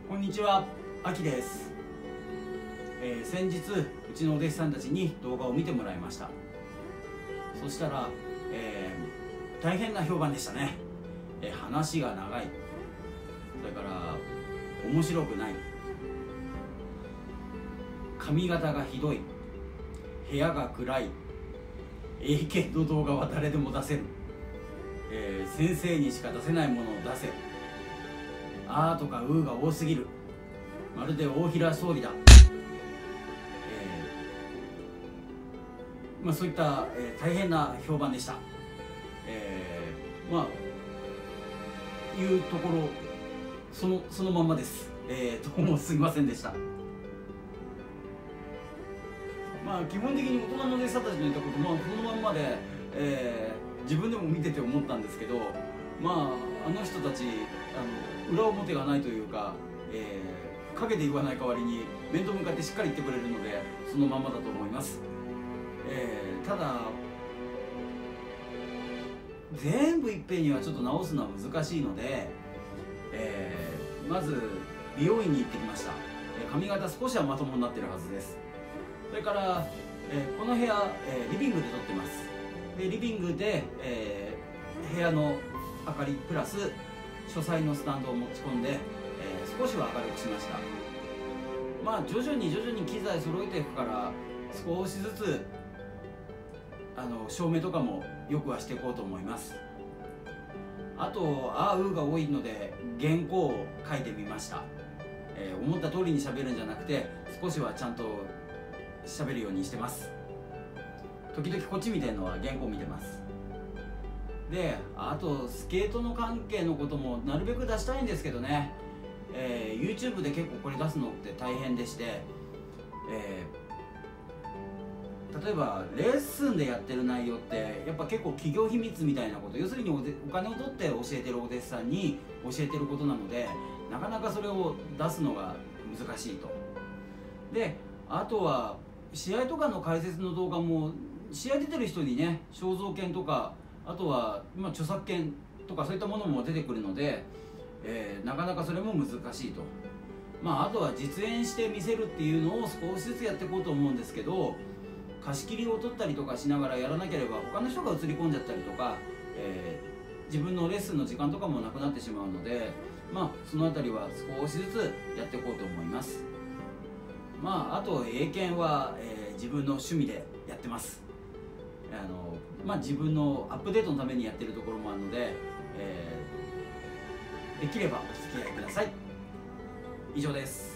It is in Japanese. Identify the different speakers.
Speaker 1: こんにちは、あきです。先日うちのお弟子さんたちに動画を見てもらいました。そしたら、大変な評判でしたね。話が長い、それから面白くない、髪型がひどい、部屋が暗い、英検の動画は誰でも出せる、先生にしか出せないものを出せ、あーとかうーが多すぎる、まるで大平総理だ、そういった、大変な評判でした。いうところそのまんまです。どうもすいませんでした。基本的に大人のお弟子さんたちの言ったこともそのまんまで、自分でも見てて思ったんですけど、あの人たち裏表がないというか、陰で言わない代わりに面と向かってしっかり言ってくれるのでそのまんまだと思います。ただ全部いっぺんにはちょっと直すのは難しいので、まず美容院に行ってきました。髪型少しはまともになってるはずです。それから、この部屋、リビングで撮ってます。でリビングで、部屋の明かりプラス書斎のスタンドを持ち込んで、少しは明るくしました。徐々に機材揃えていくから少しずつ照明とかもよくはしていこうと思います。あとあーうーが多いので原稿を書いてみました。思った通りに喋るんじゃなくて少しはちゃんと喋るようにしてます。時々こっち見てるのは原稿見てます。であとスケートの関係のこともなるべく出したいんですけどね、YouTube で結構これ出すのって大変でして、例えばレッスンでやってる内容ってやっぱ結構企業秘密みたいなこと、要するにお金を取って教えてるお弟子さんに教えてることなのでなかなかそれを出すのが難しいと。であとは試合とかの解説の動画も試合出てる人にね肖像権とかあとは著作権とかそういったものも出てくるので、なかなかそれも難しいと。あとは実演して見せるっていうのを少しずつやっていこうと思うんですけど、貸し切りを取ったりとかしながらやらなければ他の人が映り込んじゃったりとか、自分のレッスンの時間とかもなくなってしまうので、そのあたりは少しずつやっていこうと思います。あと英検は、自分の趣味でやってます。自分のアップデートのためにやってるところもあるので、できればお付き合いください。以上です。